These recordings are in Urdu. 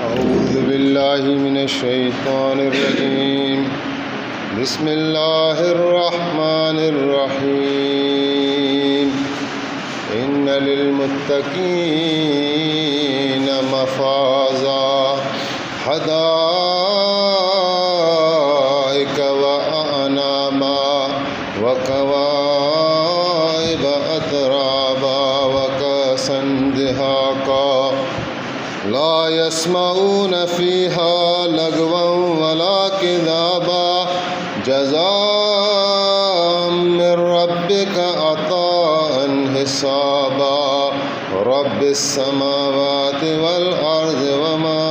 أعوذ بالله من الشيطان الرجيم بسم الله الرحمن الرحيم إن للمتقين مفازا حدائق وأعنابا وكواعب أترابا وكأسا دهاقا لا يسمعون فيها لغوا ولا كذابا جزاء من ربك عطاء حسابا رب السماوات والأرض وما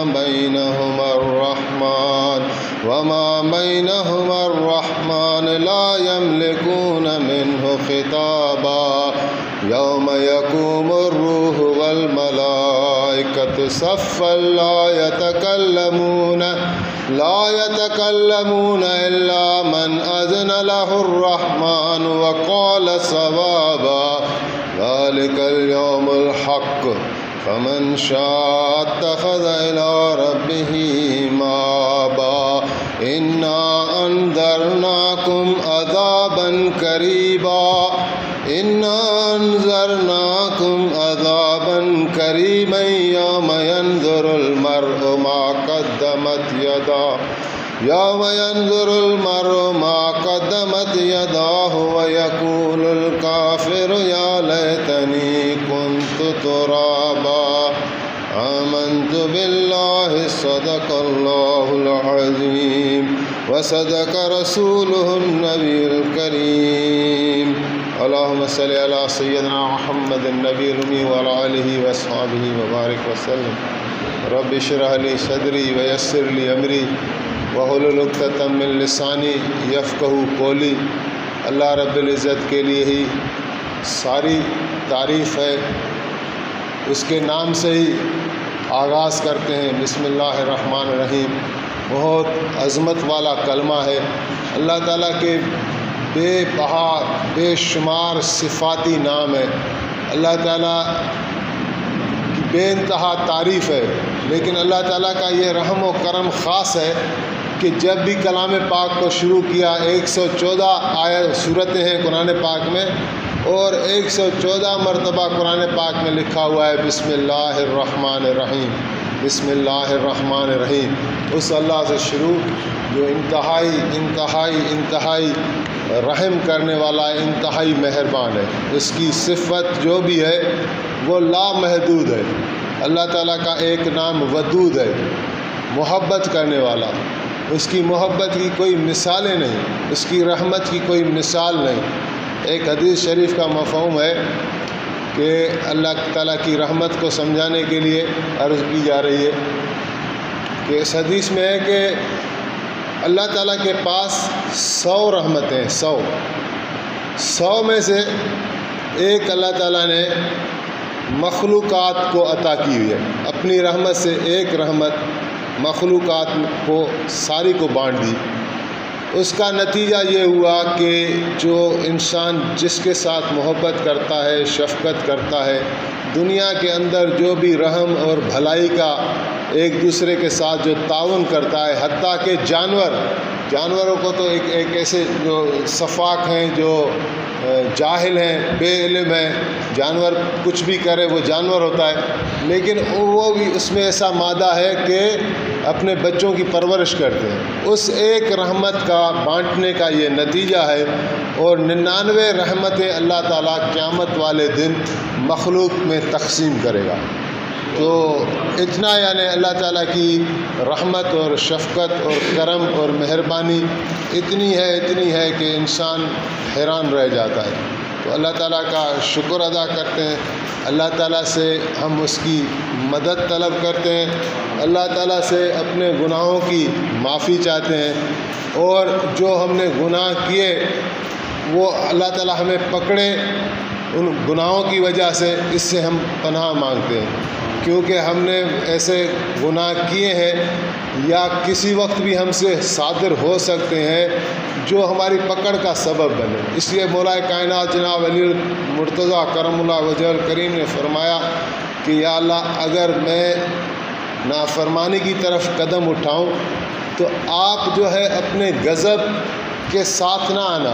بينهما الرحمن لا يملكون منه خطابا يوم يقوم الروح والملائكة صفا لا يتكلمون إلا من أذن له الرحمن وقال صوابا ذلك اليوم الحق فمن شاء اتخذ إلى ربه مآبا إنا أنذرناكم عذابا قريبا يوم ينظر المرء ما قدمت يداه ويقول الكافر يا ليتني كنت ترابا آمنت بالله صدق الله العظيم وصدق رسوله النبي الكريم اللهم صل على سيدنا محمد النبي الأمي وعلى آله وأصحابه وبارك وسلم رب اشرح لي صدري ويسر لي أمري واحلل عقدۃ من لسانی یفقہوا قولی۔ اللہ رب العزت کے لیے ہی ساری تعریف ہے، اس کے نام سے ہی آغاز کرتے ہیں۔ بسم اللہ الرحمن الرحیم، بہت عظمت والا کلمہ ہے۔ اللہ تعالیٰ کے بے بہا بے شمار صفاتی نام ہے، اللہ تعالیٰ کی بے انتہا تعریف ہے، لیکن اللہ تعالیٰ کا یہ رحم و کرم خاص ہے کہ جب بھی کلام پاک کو شروع کیا 114 صورتیں ہیں قرآن پاک میں، اور 114 مرتبہ قرآن پاک میں لکھا ہوا ہے بسم اللہ الرحمن الرحیم، بسم اللہ الرحمن الرحیم۔ اس اللہ سے شروع جو انتہائی رحم کرنے والا ہے، انتہائی مہربان ہے۔ اس کی صفت جو بھی ہے وہ لامحدود ہے۔ اللہ تعالیٰ کا ایک نام ودود ہے، محبت کرنے والا۔ اس کی محبت کی کوئی مثالیں نہیں، اس کی رحمت کی کوئی مثال نہیں۔ ایک حدیث شریف کا مفہوم ہے کہ اللہ تعالیٰ کی رحمت کو سمجھانے کے لیے عرض کی جا رہی ہے کہ اس حدیث میں ہے کہ اللہ تعالیٰ کے پاس 100 رحمتیں ہیں، 100 میں سے ایک اللہ تعالیٰ نے مخلوقات کو عطا کی ہوئی ہے۔ اپنی رحمت سے ایک رحمت مخلوقات کو ساری کو بانٹ دی۔ اس کا نتیجہ یہ ہوا کہ جو انسان جس کے ساتھ محبت کرتا ہے، شفقت کرتا ہے، دنیا کے اندر جو بھی رحم اور بھلائی کا ایک دوسرے کے ساتھ جو تعاون کرتا ہے، حتیٰ کہ جانوروں کو تو ایک ایسے جو سفاک ہیں، جو جاہل ہیں، بے علم ہیں، جانور کچھ بھی کرے وہ جانور ہوتا ہے، لیکن وہ بھی اس میں ایسا مادہ ہے کہ اپنے بچوں کی پرورش کرتے ہیں۔ اس ایک رحمت کا بانٹنے کا یہ نتیجہ ہے، اور 99 رحمتیں اللہ تعالیٰ قیامت والے دن مخلوق میں تقسیم کرے گا۔ تو اتنا یعنی اللہ تعالیٰ کی رحمت اور شفقت اور کرم اور مہربانی اتنی ہے کہ انسان حیران رہ جاتا ہے۔ تو اللہ تعالیٰ کا شکر ادا کرتے ہیں، اللہ تعالیٰ سے ہم اس کی مدد طلب کرتے ہیں، اللہ تعالیٰ سے اپنے گناہوں کی معافی چاہتے ہیں، اور جو ہم نے گناہ کیے وہ اللہ تعالیٰ ہمیں پکڑے ان گناہوں کی وجہ سے، اس سے ہم پناہ مانگتے ہیں، کیونکہ ہم نے ایسے گناہ کیے ہیں یا کسی وقت بھی ہم سے صادر ہو سکتے ہیں جو ہماری پکڑ کا سبب بنے۔ اس لیے مولا کائنات جناب علی المرتضیٰ کرم اللہ وجہ الکریم نے فرمایا کہ یا اللہ، اگر میں نافرمانی کی طرف قدم اٹھاؤں تو آپ جو ہے اپنے غضب کے ساتھ نہ آنا،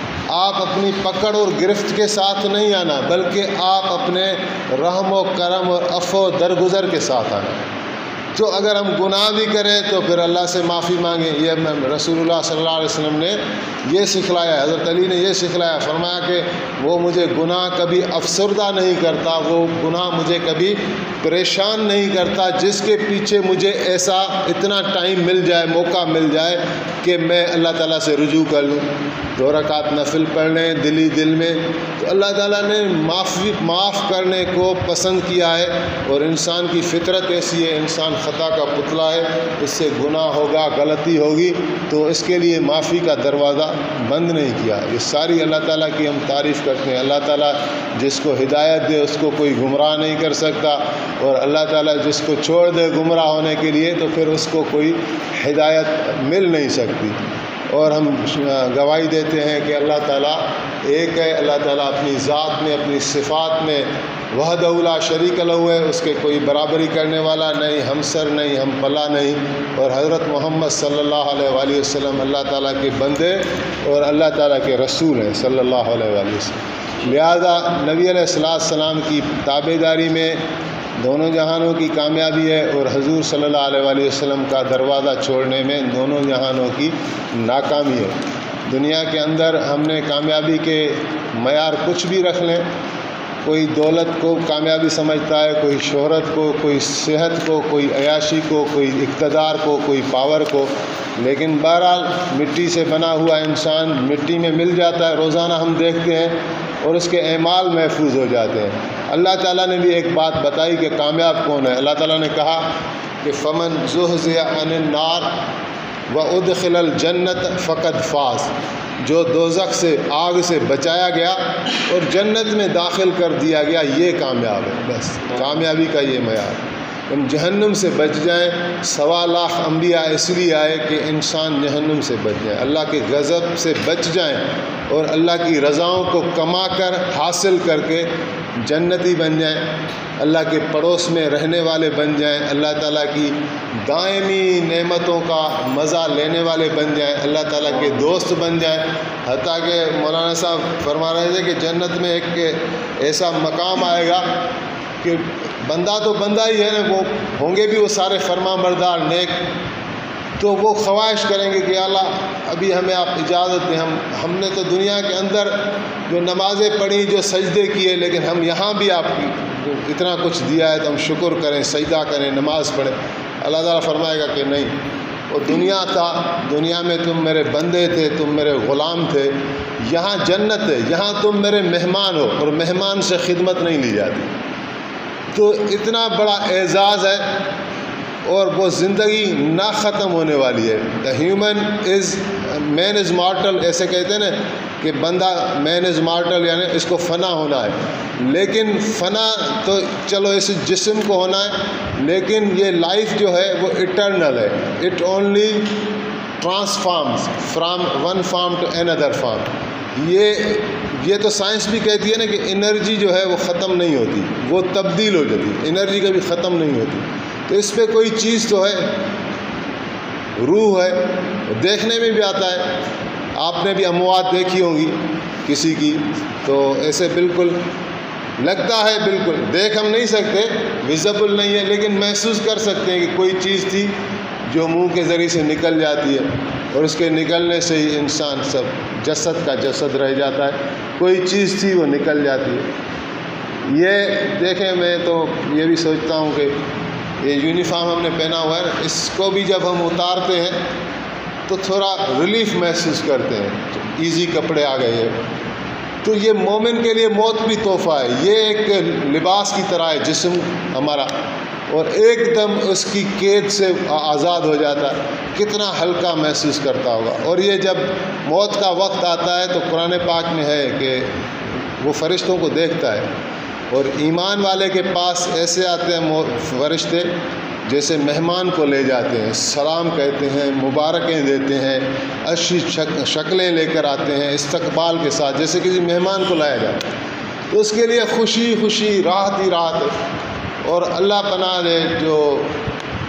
آپ اپنی پکڑ اور گرفت کے ساتھ نہیں آنا، بلکہ آپ اپنے رحم و کرم اور عفو و درگزر کے ساتھ آنا۔ تو اگر ہم گناہ بھی کریں تو پھر اللہ سے معافی مانگیں۔ یہ رسول اللہ صلی اللہ علیہ وسلم نے یہ سکھلایا، حضرت علی نے یہ سکھلایا، فرمایا کہ وہ مجھے گناہ کبھی افسردہ نہیں کرتا، وہ گناہ مجھے کبھی پریشان نہیں کرتا جس کے پیچھے مجھے ایسا اتنا ٹائم مل جائے، موقع مل جائے کہ میں اللہ تعالیٰ سے رجوع کر لوں، 2 رکعت نفل پڑھ لیں دل میں۔ تو اللہ تعالیٰ نے معاف کرنے کو پسند کیا ہے، اور انسان کی فطرت ایسی ہے، انسان خطا کا پتلا ہے، اس سے گناہ ہوگا، غلطی ہوگی، تو اس کے لیے معافی کا دروازہ بند نہیں کیا۔ یہ ساری اللہ تعالیٰ کی ہم تعریف کرتے ہیں۔ اللہ تعالیٰ جس کو ہدایت دے اس کو کوئی گمراہ نہیں کر سکتا، اور اللہ تعالیٰ جس کو چھوڑ دے گمراہ ہونے کے لیے تو پھر اس کو کوئی ہدایت مل نہیں سکتی۔ اور ہم گواہی دیتے ہیں کہ اللہ تعالیٰ ایک ہے، اللہ تعالیٰ اپنی ذات میں، اپنی صفات میں وحدہ لا شریک لہ ہے، اس کے کوئی برابری کرنے والا نہیں، ہمسر نہیں، ہم پلا نہیں، اور حضرت محمد صلی اللہ علیہ وآلہ وسلم اللہ تعالیٰ کے بندے اور اللہ تعالیٰ کے رسول ہیں صلی اللہ علیہ وآلہ وسلم۔ لہذا نبی علیہ السلام کی تابع داری میں دونوں جہانوں کی کامیابی ہے، اور حضور صلی اللہ علیہ وآلہ وسلم کا دروازہ چھوڑنے میں دونوں جہانوں کی ناکامی ہے۔ دنیا کے اندر ہم نے کامیابی کے معیار کچھ بھی رکھ لیں، کوئی دولت کو کامیابی سمجھتا ہے، کوئی شہرت کو، کوئی صحت کو، کوئی عیاشی کو، کوئی اقتدار کو، کوئی پاور کو، لیکن بہرحال مٹی سے بنا ہوا انسان مٹی میں مل جاتا ہے، روزانہ ہم دیکھتے ہیں، اور اس کے اعمال محفوظ ہو جاتے ہیں۔ اللہ تعالیٰ نے بھی ایک بات بتائی کہ کامیاب کون ہے۔ اللہ تعالیٰ نے کہا کہ فمن زحزح عن النار وادخل الجنت فقد فاز، جو دوزخ سے، آگ سے بچایا گیا اور جنت میں داخل کر دیا گیا، یہ کامیاب ہے۔ بس کامیابی کا یہ معیار۔ ہم جہنم سے بچ جائیں، 1.25 لاکھ انبیاء اس لیے آئے کہ انسان جہنم سے بچ جائیں، اللہ کے غضب سے بچ جائیں، اور اللہ کی رضاؤں کو کما کر حاصل کر کے جنتی بن جائیں، اللہ کے پڑوس میں رہنے والے بن جائیں، اللہ تعالیٰ کی دائمی نعمتوں کا مزہ لینے والے بن جائیں، اللہ تعالیٰ کے دوست بن جائیں۔ حتیٰ کہ مولانا صاحب فرما رہے تھے کہ جنت میں ایک ایسا مقام آئے گا کہ بندہ تو بندہ ہی ہے نا، وہ ہوں گے بھی وہ سارے فرما بردار نیک، تو وہ خواہش کریں گے کہ اللہ ابھی ہمیں آپ اجازت دیں، ہم نے تو دنیا کے اندر جو نمازیں پڑھی، جو سجدے کیے، لیکن ہم یہاں بھی آپ کی اتنا کچھ دیا ہے تو ہم شکر کریں، سجدہ کریں، نماز پڑھیں۔ اللہ تعالیٰ فرمائے گا کہ نہیں، وہ دنیا تھا، دنیا میں تم میرے بندے تھے، تم میرے غلام تھے، یہاں جنت ہے، یہاں تم میرے مہمان ہو، اور مہمان سے خدمت نہیں لی جاتی۔ تو اتنا بڑا اعزاز ہے، اور وہ زندگی نہ ختم ہونے والی ہے۔ مین از مارٹل، ایسے کہتے ہیں نا کہ بندہ مین از مارٹل، یعنی اس کو فنا ہونا ہے، لیکن فنا تو چلو اس جسم کو ہونا ہے، لیکن یہ لائف جو ہے وہ اٹرنل ہے۔ It only transforms from one form to another form. یہ تو سائنس بھی کہتی ہے نا کہ انرجی جو ہے وہ ختم نہیں ہوتی، وہ تبدیل ہو جاتی، انرجی کبھی ختم نہیں ہوتی۔ تو اس پہ کوئی چیز تو ہے، روح ہے، دیکھنے میں بھی آتا ہے۔ آپ نے بھی اموات دیکھی ہوں گی کسی کی، تو ایسے بالکل لگتا ہے، بالکل دیکھ ہم نہیں سکتے، ویزیبل نہیں ہے، لیکن محسوس کر سکتے ہیں کہ کوئی چیز تھی جو منہ کے ذریعے سے نکل جاتی ہے، اور اس کے نکلنے سے ہی انسان سب جسد کا جسد رہ جاتا ہے، کوئی چیز تھی وہ نکل جاتی ہے۔ یہ دیکھیں، میں تو یہ بھی سوچتا ہوں کہ یہ یونیفارم ہم نے پہنا ہوا ہے، اس کو بھی جب ہم اتارتے ہیں تو تھوڑا ریلیف محسوس کرتے ہیں، ایزی کپڑے آ گئے ہیں۔ تو یہ مومن کے لیے موت بھی تحفہ ہے، یہ ایک لباس کی طرح ہے جسم ہمارا، اور ایک دم اس کی قید سے آزاد ہو جاتا ہے، کتنا ہلکا محسوس کرتا ہوگا۔ اور یہ جب موت کا وقت آتا ہے تو قرآن پاک میں ہے کہ وہ فرشتوں کو دیکھتا ہے، اور ایمان والے کے پاس ایسے آتے ہیں فرشتے جیسے مہمان کو لے جاتے ہیں، سلام کہتے ہیں، مبارکیں دیتے ہیں، اچھی شکلیں لے کر آتے ہیں استقبال کے ساتھ، جیسے کسی مہمان کو لایا جاتا ہے۔ تو اس کے لیے خوشی خوشی، راحت ہی راحت ہے۔ اور اللہ پناہ دے جو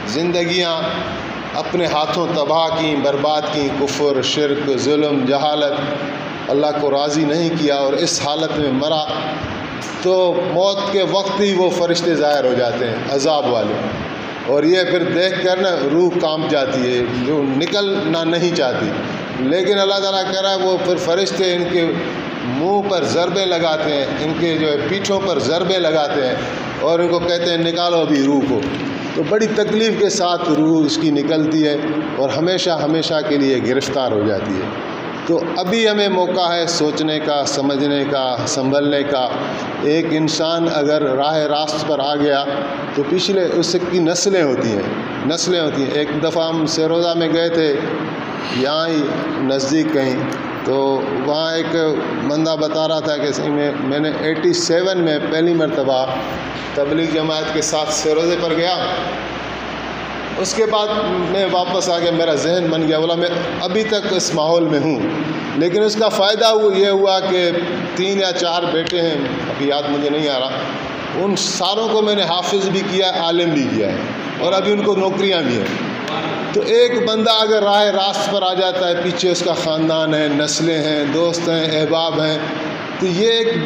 زندگیاں اپنے ہاتھوں تباہ کیں، برباد کیں، کفر، شرک، ظلم، جہالت، اللہ کو راضی نہیں کیا اور اس حالت میں مرا، تو موت کے وقت ہی وہ فرشتے ظاہر ہو جاتے ہیں عذاب والے، اور یہ پھر دیکھ کر نا روح کانپ جاتی ہے، جو نکلنا نہیں چاہتی، لیکن اللہ تعالیٰ کہہ رہا ہے وہ پھر فرشتے ان کے منہ پر ضربیں لگاتے ہیں، ان کے جو ہے پیٹھوں پر ضربیں لگاتے ہیں اور ان کو کہتے ہیں نکالو ابھی روح کو، تو بڑی تکلیف کے ساتھ روح اس کی نکلتی ہے اور ہمیشہ ہمیشہ کے لیے گرفتار ہو جاتی ہے۔ تو ابھی ہمیں موقع ہے سوچنے کا، سمجھنے کا، سنبھلنے کا۔ ایک انسان اگر راہ راست پر آ گیا تو پچھلے اس کی نسلیں ہوتی ہیں۔ ایک دفعہ ہم سیروزہ میں گئے تھے، یہاں ہی نزدیک کہیں، تو وہاں ایک بندہ بتا رہا تھا کہ میں نے 87 میں پہلی مرتبہ تبلیغ جماعت کے ساتھ سیروزے پر گیا، اس کے بعد میں واپس آ گیا، میرا ذہن بن گیا، بولا میں ابھی تک اس ماحول میں ہوں، لیکن اس کا فائدہ یہ ہوا کہ 3 یا 4 بیٹے ہیں، ابھی یاد مجھے نہیں آ رہا، ان ساروں کو میں نے حافظ بھی کیا، عالم بھی کیا ہے، اور ابھی ان کو نوکریاں بھی ہیں۔ تو ایک بندہ اگر راہ راست پر آ جاتا ہے، پیچھے اس کا خاندان ہے، نسلیں ہیں، دوست ہیں، احباب ہیں، تو یہ ایک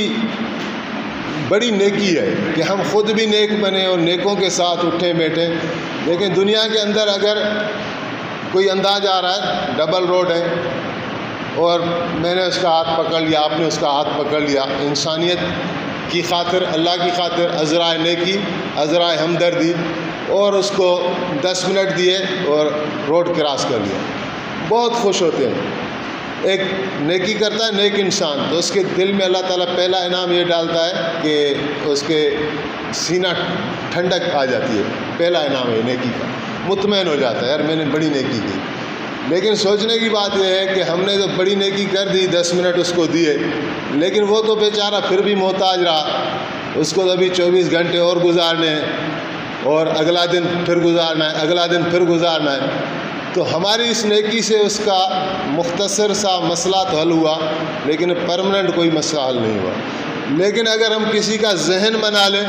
بڑی نیکی ہے کہ ہم خود بھی نیک بنیں اور نیکوں کے ساتھ اٹھیں بیٹھیں۔ لیکن دنیا کے اندر اگر کوئی انداز آ رہا ہے، ڈبل روڈ ہے، اور میں نے اس کا ہاتھ پکڑ لیا، آپ نے اس کا ہاتھ پکڑ لیا، انسانیت کی خاطر، اللہ کی خاطر، عذرائے نیکی، عذرائے ہمدردی، اور اس کو 10 منٹ دیے اور روڈ کراس کر لیا، بہت خوش ہوتے ہیں۔ ایک نیکی کرتا ہے نیک انسان، تو اس کے دل میں اللہ تعالیٰ پہلا انعام یہ ڈالتا ہے کہ اس کے سینہ ٹھنڈک آ جاتی ہے، پہلا انعام ہے نیکی کا، مطمئن ہو جاتا ہے یار میں نے بڑی نیکی کی۔ لیکن سوچنے کی بات یہ ہے کہ ہم نے تو بڑی نیکی کر دی، 10 منٹ اس کو دیے، لیکن وہ تو بیچارہ پھر بھی محتاج رہا، اس کو تو ابھی 24 گھنٹے اور گزارنے ہیں، اور اگلا دن پھر گزارنا ہے، اگلا دن پھر گزارنا ہے۔ تو ہماری اس نیکی سے اس کا مختصر سا مسئلہ تو حل ہوا، لیکن پرمننٹ کوئی مسئلہ حل نہیں ہوا۔ لیکن اگر ہم کسی کا ذہن بنا لیں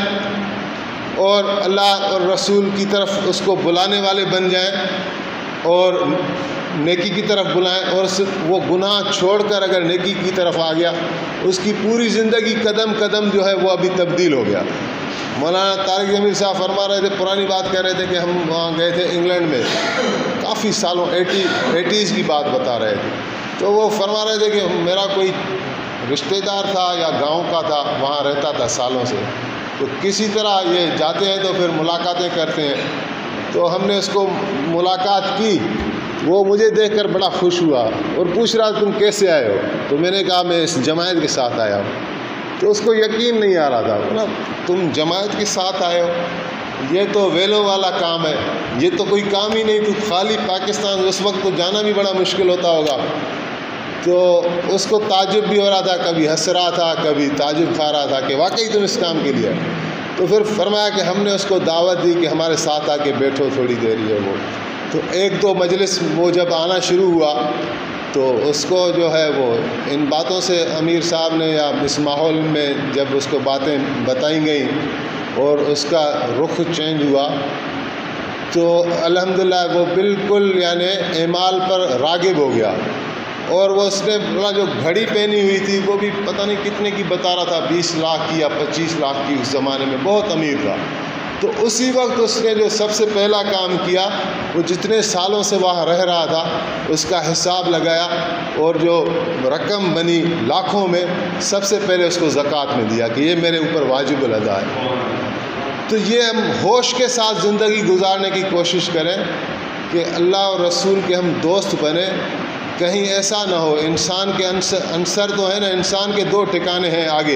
اور اللہ اور رسول کی طرف اس کو بلانے والے بن جائیں اور نیکی کی طرف بلائیں، اور وہ گناہ چھوڑ کر اگر نیکی کی طرف آ گیا، اس کی پوری زندگی قدم قدم جو ہے وہ ابھی تبدیل ہو گیا۔ مولانا طارق جمیل صاحب فرما رہے تھے، پرانی بات کہہ رہے تھے کہ ہم وہاں گئے تھے انگلینڈ میں، کافی سالوں 80s کی بات بتا رہے تھے، تو وہ فرما رہے تھے کہ میرا کوئی رشتہ دار تھا یا گاؤں کا تھا، وہاں رہتا تھا سالوں سے، تو کسی طرح یہ جاتے ہیں تو پھر ملاقاتیں کرتے ہیں، تو ہم نے اس کو ملاقات کی، وہ مجھے دیکھ کر بڑا خوش ہوا اور پوچھ رہا تم کیسے آئے ہو، تو میں نے کہا میں اس جماعت کے ساتھ آیا ہوں۔ تو اس کو یقین نہیں آ رہا تھا، نا تم جماعت کے ساتھ آئے ہو، یہ تو ویلو والا کام ہے، یہ تو کوئی کام ہی نہیں، تو خالی پاکستان اس وقت تو جانا بھی بڑا مشکل ہوتا ہوگا۔ تو اس کو تعجب بھی ہو رہا تھا، کبھی ہنس رہا تھا، کبھی تعجب کھا رہا تھا کہ واقعی تم اس کام کے لیے آئے۔ تو پھر فرمایا کہ ہم نے اس کو دعوت دی کہ ہمارے ساتھ آ کے بیٹھو تھوڑی دیر، یہ وہ، تو 1-2 مجلس وہ جب آنا شروع ہوا تو اس کو جو ہے وہ ان باتوں سے امیر صاحب نے یا اس ماحول میں جب اس کو باتیں بتائی گئیں اور اس کا رخ چینج ہوا، تو الحمدللہ وہ بالکل یعنی اعمال پر راغب ہو گیا، اور وہ اس نے جو گھڑی پہنی ہوئی تھی وہ بھی پتہ نہیں کتنے کی بتا رہا تھا، 20 لاکھ کی یا 25 لاکھ کی، اس زمانے میں بہت امیر تھا۔ تو اسی وقت اس نے جو سب سے پہلا کام کیا، وہ جتنے سالوں سے وہاں رہ رہا تھا اس کا حساب لگایا، اور جو رقم بنی لاکھوں میں، سب سے پہلے اس کو زکوٰۃ میں دیا کہ یہ میرے اوپر واجب الادا ہے۔ تو یہ ہم ہوش کے ساتھ زندگی گزارنے کی کوشش کریں کہ اللہ اور رسول کے ہم دوست بنیں، کہیں ایسا نہ ہو انسان کے عنصر تو ہے نا، انسان کے 2 ٹھکانے ہیں آگے،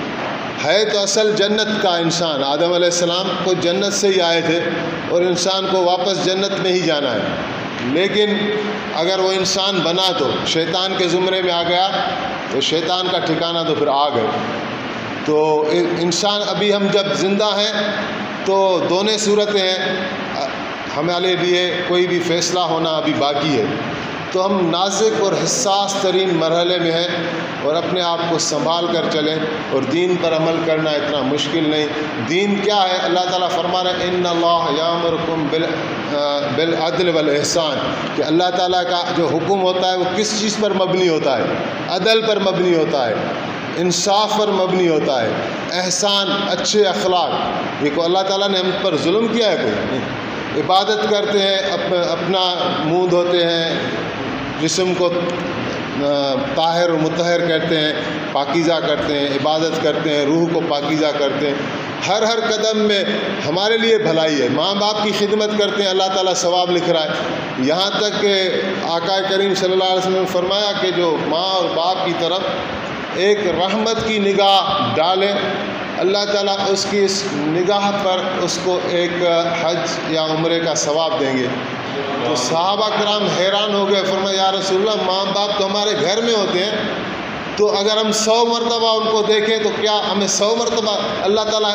ہے تو اصل جنت کا انسان، آدم علیہ السلام کو جنت سے ہی آئے تھے اور انسان کو واپس جنت میں ہی جانا ہے، لیکن اگر وہ انسان بنا تو شیطان کے زمرے میں آ گیا تو شیطان کا ٹھکانہ تو پھر آگ ہے۔ تو انسان ابھی ہم جب زندہ ہیں تو دونوں صورتیں ہیں، ہمارے لیے کوئی بھی فیصلہ ہونا ابھی باقی ہے۔ تو ہم نازک اور حساس ترین مرحلے میں ہیں، اور اپنے آپ کو سنبھال کر چلیں، اور دین پر عمل کرنا اتنا مشکل نہیں۔ دین کیا ہے؟ اللہ تعالیٰ فرما رہے ہیں ان اللہ یامرکم بالعدل والاحسان، کہ اللہ تعالیٰ کا جو حکم ہوتا ہے وہ کس چیز پر مبنی ہوتا ہے؟ عدل پر مبنی ہوتا ہے، انصاف پر مبنی ہوتا ہے، احسان، اچھے اخلاق۔ دیکھو اللہ تعالیٰ نے ہم پر ظلم کیا ہے؟ کوئی نہیں۔ عبادت کرتے ہیں، اپنا منہ دھوتے ہیں، جسم کو طاہر و مطہر کرتے ہیں، پاکیزہ کرتے ہیں، عبادت کرتے ہیں، روح کو پاکیزہ کرتے ہیں۔ ہر قدم میں ہمارے لیے بھلائی ہے۔ ماں باپ کی خدمت کرتے ہیں، اللہ تعالیٰ ثواب لکھ رہا ہے۔ یہاں تک کہ آقا کریم صلی اللہ علیہ وسلم نے فرمایا کہ جو ماں اور باپ کی طرف ایک رحمت کی نگاہ ڈالے، اللہ تعالیٰ اس کی اس نگاہ پر اس کو ایک حج یا عمرے کا ثواب دیں گے۔ تو صحابہ کرام حیران ہو گئے، فرمایا یا رسول اللہ، ماں باپ تو ہمارے گھر میں ہوتے ہیں، تو اگر ہم 100 مرتبہ ان کو دیکھیں تو کیا ہمیں 100 مرتبہ اللہ تعالیٰ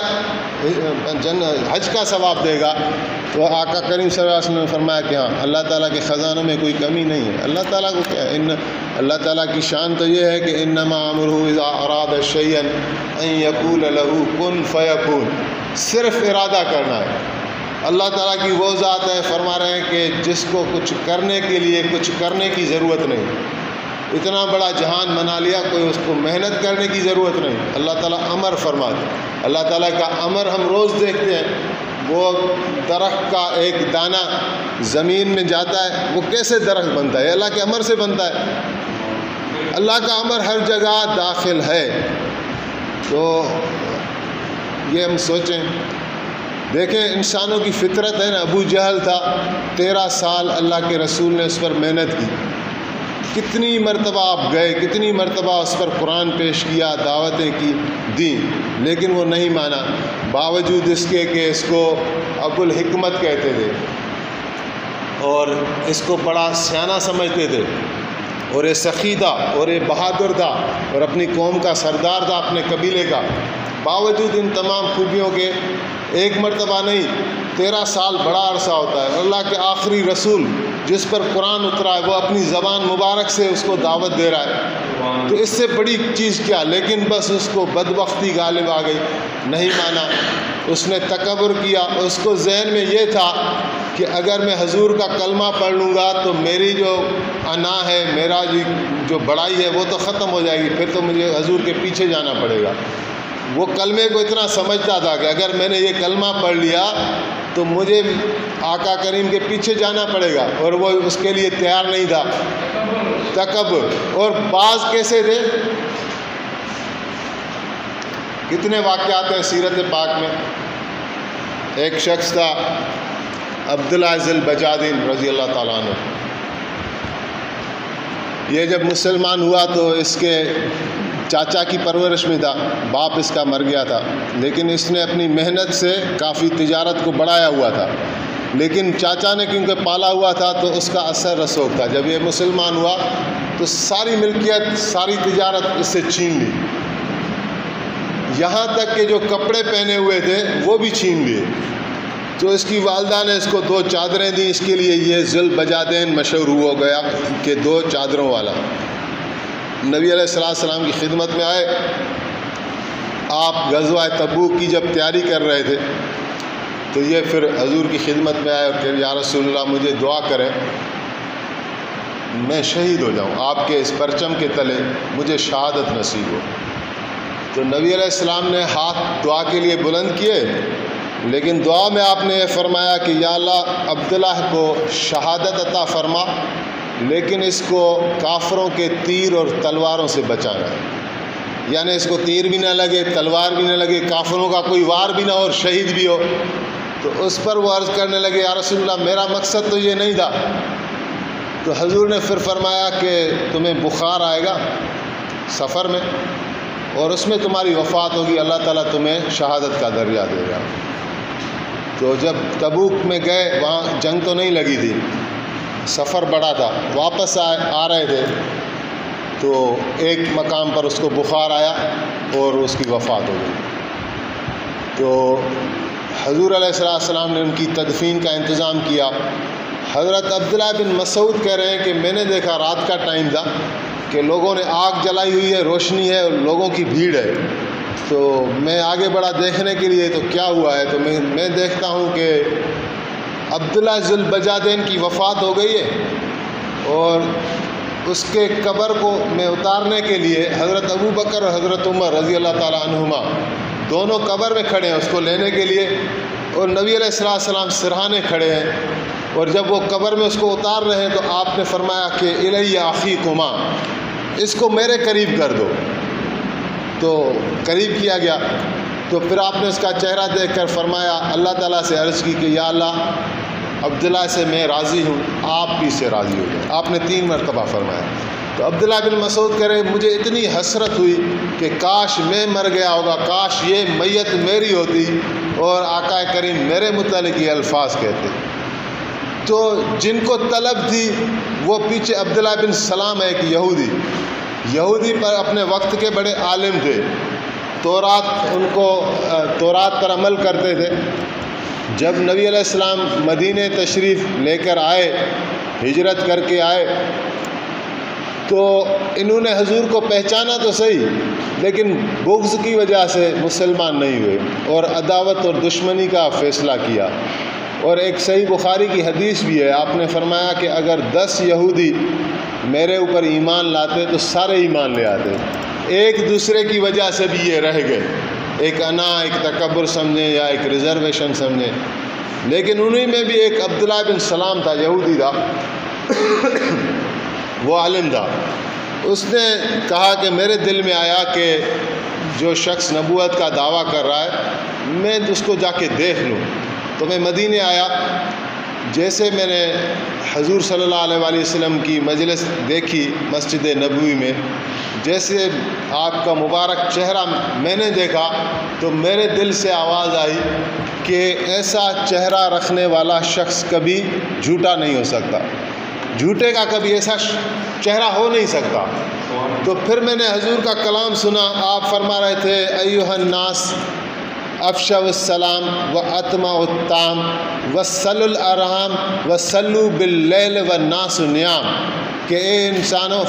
حج کا ثواب دے گا؟ تو آقا کریم صلی اللہ علیہ وسلم نے فرمایا کہ ہاں، اللہ تعالیٰ کے خزانوں میں کوئی کمی نہیں ہے۔ اللہ تعالیٰ کو کیا ہے؟ اللہ تعالیٰ کی شان تو یہ ہے کہ انما امرہ اذا اراد شیئا ان یقول لہ کن فیکون، صرف ارادہ کرنا ہے۔ اللہ تعالیٰ کی وہ ذات ہے، فرما رہے ہیں کہ جس کو کچھ کرنے کے لیے کچھ کرنے کی ضرورت نہیں۔ اتنا بڑا جہان بنا لیا، کوئی اس کو محنت کرنے کی ضرورت نہیں۔ اللہ تعالیٰ امر فرماتے ہیں۔ اللہ تعالیٰ کا امر ہم روز دیکھتے ہیں۔ وہ درخت کا ایک دانہ زمین میں جاتا ہے، وہ کیسے درخت بنتا ہے؟ اللہ کے امر سے بنتا ہے۔ اللہ کا امر ہر جگہ داخل ہے۔ تو یہ ہم سوچیں، دیکھیں انسانوں کی فطرت ہے نا۔ ابو جہل تھا، 13 سال اللہ کے رسول نے اس پر محنت کی، کتنی مرتبہ آپ گئے، کتنی مرتبہ اس پر قرآن پیش کیا، دعوتیں کی، دیں، لیکن وہ نہیں مانا۔ باوجود اس کے کہ اس کو ابو الحکمت کہتے تھے اور اس کو بڑا سیانہ سمجھتے تھے، اور یہ سخی تھا اور یہ بہادر تھا اور اپنی قوم کا سردار تھا، اپنے قبیلے کا۔ باوجود ان تمام خوبیوں کے ایک مرتبہ نہیں، 13 سال بڑا عرصہ ہوتا ہے۔ اللہ کے آخری رسول جس پر قرآن اترا ہے، وہ اپنی زبان مبارک سے اس کو دعوت دے رہا ہے، تو اس سے بڑی چیز کیا؟ لیکن بس اس کو بدبختی غالب آ گئی، نہیں مانا، اس نے تکبر کیا۔ اس کو ذہن میں یہ تھا کہ اگر میں حضور کا کلمہ پڑھ لوں گا تو میری جو انا ہے، میرا جو بڑائی ہے وہ تو ختم ہو جائے گی، پھر تو مجھے حضور کے پیچھے جانا پڑے گا۔ وہ کلمے کو اتنا سمجھتا تھا کہ اگر میں نے یہ کلمہ پڑھ لیا تو مجھے آقا کریم کے پیچھے جانا پڑے گا، اور وہ اس کے لیے تیار نہیں تھا۔ تکبر۔ اور بعض کیسے تھے؟ کتنے واقعات ہیں سیرت پاک میں۔ ایک شخص تھا عبداللہ ذی البجادین رضی اللہ تعالیٰ عنہ۔ یہ جب مسلمان ہوا تو اس کے چاچا کی پرورش میں تھا، باپ اس کا مر گیا تھا، لیکن اس نے اپنی محنت سے کافی تجارت کو بڑھایا ہوا تھا، لیکن چاچا نے کیونکہ پالا ہوا تھا تو اس کا اثر رسوخ تھا۔ جب یہ مسلمان ہوا تو ساری ملکیت، ساری تجارت اس سے چھین لی، یہاں تک کہ جو کپڑے پہنے ہوئے تھے وہ بھی چھین لیے۔ تو اس کی والدہ نے اس کو 2 چادریں دیں، اس کے لیے یہ ذی البجادین مشہور ہو گیا کہ 2 چادروں والا۔ نبی علیہ السلام کی خدمت میں آئے۔ آپ غزوہ تبوک کی جب تیاری کر رہے تھے تو یہ پھر حضور کی خدمت میں آئے اور کہ یا رسول اللہ مجھے دعا کریں، میں شہید ہو جاؤں، آپ کے اس پرچم کے تلے مجھے شہادت نصیب ہو۔ تو نبی علیہ السلام نے ہاتھ دعا کے لیے بلند کیے، لیکن دعا میں آپ نے یہ فرمایا کہ یا اللہ عبداللہ کو شہادت عطا فرما، لیکن اس کو کافروں کے تیر اور تلواروں سے بچانا ہے، یعنی اس کو تیر بھی نہ لگے، تلوار بھی نہ لگے، کافروں کا کوئی وار بھی نہ ہو اور شہید بھی ہو۔ تو اس پر وہ عرض کرنے لگے یا رسول اللہ میرا مقصد تو یہ نہیں تھا۔ تو حضور نے پھر فرمایا کہ تمہیں بخار آئے گا سفر میں اور اس میں تمہاری وفات ہوگی، اللہ تعالیٰ تمہیں شہادت کا درجہ دے گا۔ تو جب تبوک میں گئے وہاں جنگ تو نہیں لگی تھی، سفر بڑا تھا، واپس آ رہے تھے تو ایک مقام پر اس کو بخار آیا اور اس کی وفات ہو گئی۔ تو حضور علیہ السلام نے ان کی تدفین کا انتظام کیا، حضرت عبداللہ بن مسعود کہہ رہے ہیں کہ میں نے دیکھا، رات کا ٹائم تھا، کہ لوگوں نے آگ جلائی ہوئی ہے، روشنی ہے اور لوگوں کی بھیڑ ہے. تو میں آگے بڑھا دیکھنے کے لیے تو کیا ہوا ہے، تو میں دیکھتا ہوں کہ عبداللہ ذوالبجادین کی وفات ہو گئی ہے، اور اس کے قبر کو میں اتارنے کے لیے حضرت ابو بکر اور حضرت عمر رضی اللہ تعالیٰ عنہما دونوں قبر میں کھڑے ہیں اس کو لینے کے لیے، اور نبی علیہ السلام سرہانے کھڑے ہیں. اور جب وہ قبر میں اس کو اتار رہے ہیں تو آپ نے فرمایا کہ الی اخیکما، اس کو میرے قریب کر دو. تو قریب کیا گیا. تو پھر آپ نے اس کا چہرہ دیکھ کر فرمایا، اللہ تعالیٰ سے عرض کی کہ یا اللہ، عبداللہ سے میں راضی ہوں، آپ بھی سے راضی ہو جائیں. آپ نے 3 مرتبہ فرمایا. تو عبداللہ بن مسعود کہہ رہے مجھے اتنی حسرت ہوئی کہ کاش میں مر گیا ہوگا، کاش یہ میت میری ہوتی اور آقا کریم میرے متعلق یہ الفاظ کہتے. تو جن کو طلب تھی وہ پیچھے عبداللہ بن سلام ہے، ایک یہودی پر اپنے وقت کے بڑے عالم تھے، تورات پر عمل کرتے تھے. جب نبی علیہ السلام مدینہ تشریف لے کر آئے، ہجرت کر کے آئے، تو انہوں نے حضور کو پہچانا تو صحیح، لیکن بغض کی وجہ سے مسلمان نہیں ہوئے اور عداوت اور دشمنی کا فیصلہ کیا. اور ایک صحیح بخاری کی حدیث بھی ہے، آپ نے فرمایا کہ اگر 10 یہودی میرے اوپر ایمان لاتے تو سارے ایمان لے آتے، ایک دوسرے کی وجہ سے بھی یہ رہ گئے، ایک انا، ایک تکبر سمجھیں یا ایک ریزرویشن سمجھیں. لیکن انہی میں بھی ایک عبداللہ بن سلام تھا، یہودی تھا، وہ عالم تھا. اس نے کہا کہ میرے دل میں آیا کہ جو شخص نبوت کا دعویٰ کر رہا ہے میں اس کو جا کے دیکھ لوں. تو میں مدینے آیا. جیسے میں نے حضور صلی اللہ علیہ وآلہ وسلم کی مجلس دیکھی مسجد نبوی میں، جیسے آپ کا مبارک چہرہ میں نے دیکھا تو میرے دل سے آواز آئی کہ ایسا چہرہ رکھنے والا شخص کبھی جھوٹا نہیں ہو سکتا، جھوٹے کا کبھی ایسا چہرہ ہو نہیں سکتا. تو پھر میں نے حضور کا کلام سنا. آپ فرما رہے تھے ایھا الناس افشوا السلام واتموا الطعام وصلوا الارحام وصلوا باللیل والناس نیام، کہ اے انسانوں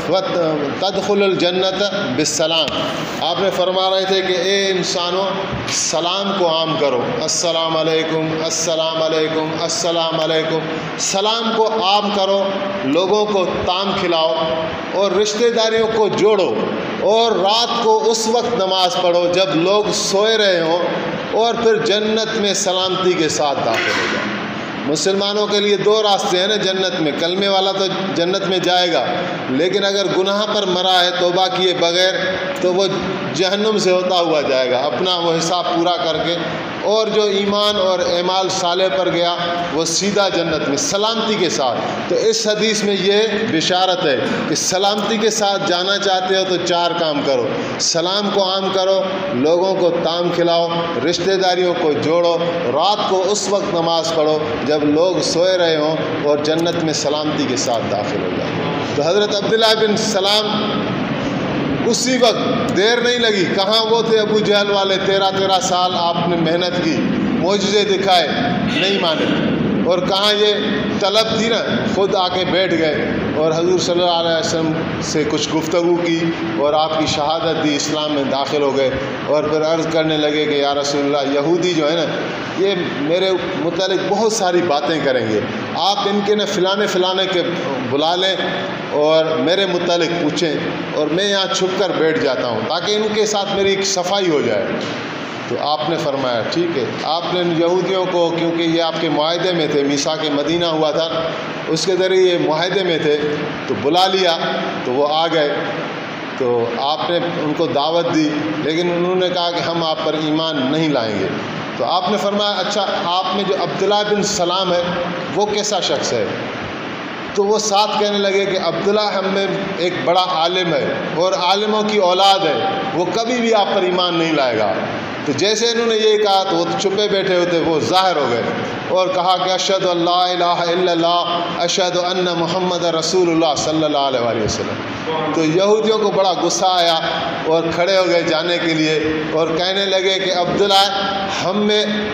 تدخل الجنت بالسلام. آپ نے فرما رہے تھے کہ اے انسانوں سلام کو عام کرو، السلام علیکم، السلام علیکم، السلام علیکم. سلام کو عام کرو، لوگوں کو طعام کھلاؤ اور رشتہ داریوں کو جوڑو، اور رات کو اس وقت نماز پڑھو جب لوگ سوئے رہے ہوں، اور پھر جنت میں سلامتی کے ساتھ داخل ہو جاؤ. مسلمانوں کے لیے 2 راستے ہیں نا جنت میں. کلمے والا تو جنت میں جائے گا، لیکن اگر گناہ پر مرا ہے توبہ کیے بغیر تو وہ جہنم سے ہوتا ہوا جائے گا اپنا وہ حساب پورا کر کے. اور جو ایمان اور اعمال صالح پر گیا وہ سیدھا جنت میں سلامتی کے ساتھ. تو اس حدیث میں یہ بشارت ہے کہ سلامتی کے ساتھ جانا چاہتے ہو تو 4 کام کرو. سلام کو عام کرو، لوگوں کو طعام کھلاؤ، رشتہ داریوں کو جوڑو، رات کو اس وقت نماز پڑھو جب لوگ سوئے رہے ہوں، اور جنت میں سلامتی کے ساتھ داخل ہو جائے. تو حضرت عبداللہ بن سلام اسی وقت دیر نہیں لگی. کہاں وہ تھے ابو جہل والے، 13 سال آپ نے محنت کی، معجزے دکھائے، نہیں مانے. اور کہاں یہ طلب تھی نا، خود آ کے بیٹھ گئے اور حضور صلی اللہ علیہ وسلم سے کچھ گفتگو کی اور آپ کی شہادت دی، اسلام میں داخل ہو گئے. اور پھر عرض کرنے لگے کہ یا رسول اللہ، یہودی جو ہے نا یہ میرے متعلق بہت ساری باتیں کریں گے، آپ ان کے نا فلانے کے بلا لیں اور میرے متعلق پوچھیں، اور میں یہاں چھپ کر بیٹھ جاتا ہوں تاکہ ان کے ساتھ میری ایک صفائی ہو جائے. تو آپ نے فرمایا ٹھیک ہے. آپ نے یہودیوں کو، کیونکہ یہ آپ کے معاہدے میں تھے، میثاق مدینہ ہوا تھا، اس کے ذریعے یہ معاہدے میں تھے، تو بلا لیا تو وہ آ گئے. تو آپ نے ان کو دعوت دی، لیکن انہوں نے کہا کہ ہم آپ پر ایمان نہیں لائیں گے. تو آپ نے فرمایا اچھا آپ نے جو عبداللہ بن سلام ہے وہ کیسا شخص ہے؟ تو وہ ساتھ کہنے لگے کہ عبداللہ ہم میں ایک بڑا عالم ہے اور عالموں کی اولاد ہے، وہ کبھی بھی آپ پر ایمان نہیں لائے گا. تو جیسے انہوں نے یہ کہا تو وہ چھپے بیٹھے ہوتے وہ ظاہر ہو گئے اور کہا کہ اشہد ان لا الہ الا اللہ اشہد ان محمد رسول اللہ صلی اللہ علیہ وآلہ وسلم. تو یہودیوں کو بڑا غصہ آیا اور کھڑے ہو گئے جانے کے لیے اور کہنے لگے کہ عبداللہ ہم میں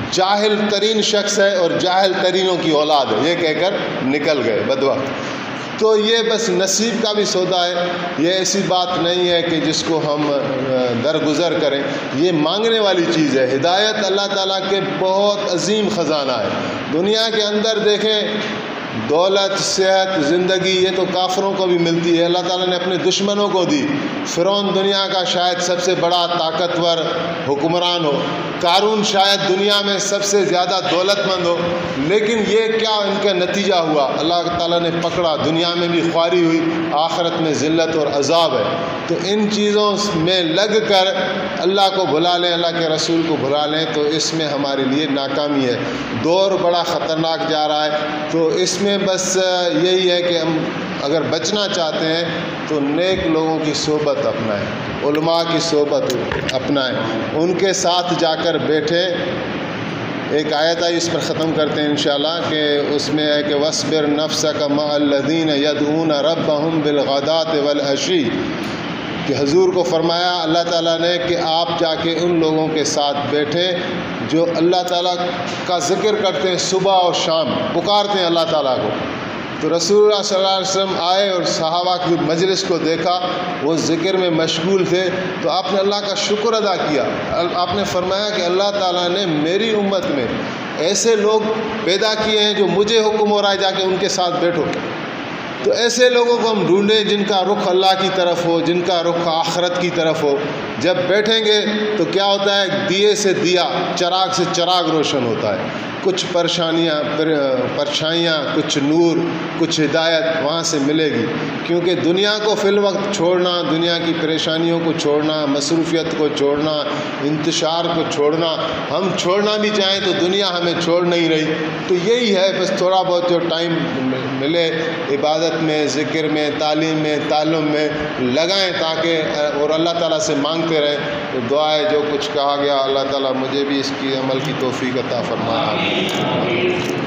جاہل ترین شخص ہے اور جاہل ترینوں کی اولاد ہے، یہ کہہ کر نکل گئے بدبخت۔ تو یہ بس نصیب کا بھی سودا ہے، یہ ایسی بات نہیں ہے کہ جس کو ہم درگزر کریں، یہ مانگنے والی چیز ہے۔ ہدایت اللہ تعالیٰ کے بہت عظیم خزانہ ہے۔ دنیا کے اندر دیکھیں، دولت، صحت، زندگی یہ تو کافروں کو بھی ملتی ہے، اللہ تعالیٰ نے اپنے دشمنوں کو دی۔ فرعون دنیا کا شاید سب سے بڑا طاقتور حکمران ہو، قارون شاید دنیا میں سب سے زیادہ دولت مند ہو، لیکن یہ کیا ان کا نتیجہ ہوا؟ اللہ تعالیٰ نے پکڑا، دنیا میں بھی خواری ہوئی، آخرت میں ذلت اور عذاب ہے۔ تو ان چیزوں میں لگ کر اللہ کو بھلا لیں، اللہ کے رسول کو بھلا لیں، تو اس میں ہمارے لیے ناکامی ہے۔ دور بڑا خطرناک جا رہا ہے، تو اس میں بس یہی ہے کہ ہم اگر بچنا چاہتے ہیں تو نیک لوگوں کی صحبت اپنائیں، علماء کی صحبت اپنائیں، ان کے ساتھ جا کر بیٹھیں۔ ایک آیت آئی، اس پر ختم کرتے ہیں انشاءاللہ، کہ اس میں ہے کہ وَاصْبِرْ نَفْسَكَ مَعَ الَّذِينَ يَدْعُونَ رَبَّهُمْ بِالْغَدَاةِ وَالْعَشِيِّ، کہ حضور کو فرمایا اللہ تعالیٰ نے کہ آپ جا کے ان لوگوں کے ساتھ بیٹھیں جو اللہ تعالیٰ کا ذکر کرتے ہیں، صبح اور شام پکارتے ہیں اللہ تعالیٰ کو۔ تو رسول اللہ صلی اللہ علیہ وسلم آئے اور صحابہ کی مجلس کو دیکھا، وہ ذکر میں مشغول تھے، تو آپ نے اللہ کا شکر ادا کیا۔ آپ نے فرمایا کہ اللہ تعالیٰ نے میری امت میں ایسے لوگ پیدا کیے ہیں جو مجھے حکم ہو رہا ہے جا کے ان کے ساتھ بیٹھو۔ تو ایسے لوگوں کو ہم ڈھونڈیں جن کا رخ اللہ کی طرف ہو، جن کا رخ آخرت کی طرف ہو۔ جب بیٹھیں گے تو کیا ہوتا ہے، دیے سے دیا، چراغ سے چراغ روشن ہوتا ہے۔ کچھ پرچھائیاں، کچھ نور، کچھ ہدایت وہاں سے ملے گی، کیونکہ دنیا کو فی الوقت چھوڑنا، دنیا کی پریشانیوں کو چھوڑنا، مصروفیت کو چھوڑنا، انتشار کو چھوڑنا، ہم چھوڑنا بھی چاہیں تو دنیا ہمیں چھوڑ نہیں رہی۔ تو یہی ہے، بس تھوڑا بہت جو ٹائم ملے عبادت میں، ذکر میں، تعلیم میں، تعلم میں لگائیں، تاکہ اور اللہ تعالیٰ سے مانگتے رہیں۔ تو دعا ہے جو کچھ کہا گیا اللہ تعالیٰ مجھے بھی اس کی عمل کی توفیق عطا فرمائے۔